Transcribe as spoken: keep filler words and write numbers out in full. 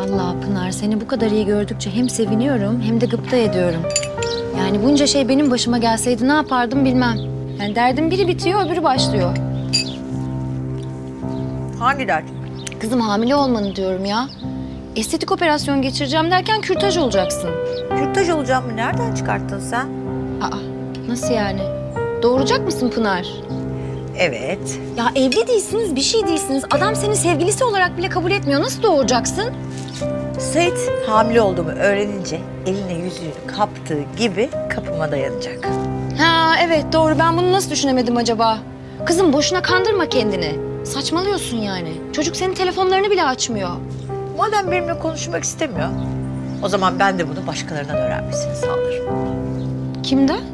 Vallahi Pınar, seni bu kadar iyi gördükçe hem seviniyorum hem de gıpta ediyorum. Yani bunca şey benim başıma gelseydi ne yapardım bilmem. Yani derdim biri bitiyor, öbürü başlıyor. Hangi dert? Kızım hamile olmanı diyorum ya. Estetik operasyon geçireceğim derken kürtaj olacaksın. Kürtaj olacağım mı? Nereden çıkarttın sen? Aa, nasıl yani? Doğuracak mısın Pınar? Evet. Ya evli değilsiniz, bir şey değilsiniz. Adam seni sevgilisi olarak bile kabul etmiyor. Nasıl doğuracaksın? Sait hamile olduğumu öğrenince eline yüzüğü kaptığı gibi kapıma dayanacak. Ha evet doğru. Ben bunu nasıl düşünemedim acaba? Kızım boşuna kandırma kendini. Saçmalıyorsun yani. Çocuk senin telefonlarını bile açmıyor. Madem benimle konuşmak istemiyor, o zaman ben de bunu başkalarından öğrenmesini sağlarım. Kimden?